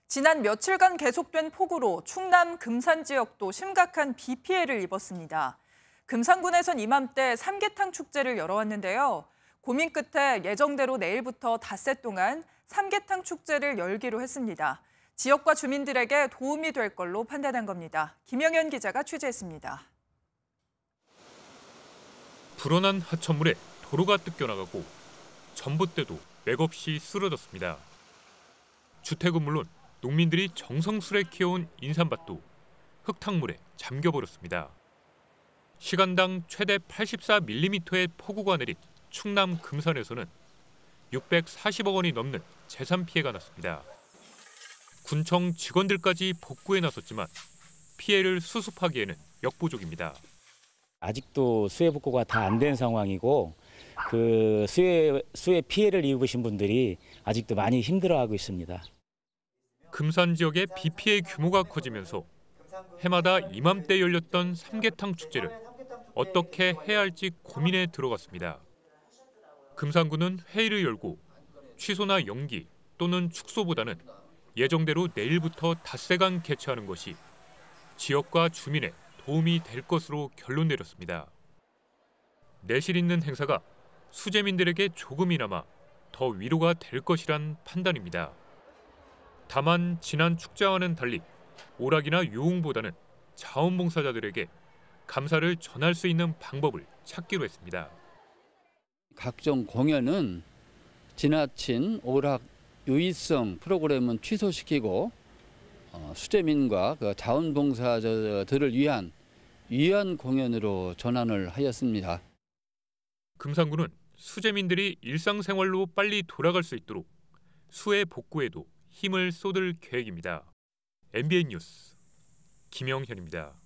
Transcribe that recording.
지난 며칠간 계속된 폭우로 충남 금산 지역도 심각한 비 피해를 입었습니다. 금산군에선 이맘때 삼계탕 축제를 열어왔는데요. 고민 끝에 예정대로 내일부터 닷새 동안 삼계탕 축제를 열기로 했습니다. 지역과 주민들에게 도움이 될 걸로 판단한 겁니다. 김영현 기자가 취재했습니다. 불어난 하천물에 도로가 뜯겨나가고 전봇대도 맥없이 쓰러졌습니다. 주택은 물론 농민들이 정성스레 키워온 인삼밭도 흙탕물에 잠겨버렸습니다. 시간당 최대 84mm의 폭우가 내린 충남 금산에서는 640억 원이 넘는 재산 피해가 났습니다. 군청 직원들까지 복구에 나섰지만 피해를 수습하기에는 역부족입니다. 아직도 수해 복구가 다 안 된 상황이고 그 수해 피해를 입으신 분들이 아직도 많이 힘들어하고 있습니다. 금산 지역의 비 피해 규모가 커지면서 해마다 이맘때 열렸던 삼계탕 축제를 어떻게 해야 할지 고민에 들어갔습니다. 금산군은 회의를 열고 취소나 연기 또는 축소보다는 예정대로 내일부터 닷새간 개최하는 것이 지역과 주민에 도움이 될 것으로 결론 내렸습니다. 내실 있는 행사가 수재민들에게 조금이나마 더 위로가 될 것이란 판단입니다. 다만 지난 축제와는 달리 오락이나 유흥보다는 자원봉사자들에게 감사를 전할 수 있는 방법을 찾기로 했습니다. 각종 공연은 지나친 오락 유의성 프로그램은 취소시키고 수재민과 자원봉사자들을 위한 공연으로 전환을 하였습니다. 금산군은 수재민들이 일상생활로 빨리 돌아갈 수 있도록 수해 복구에도 힘을 쏟을 계획입니다. MBN 뉴스 김영현입니다.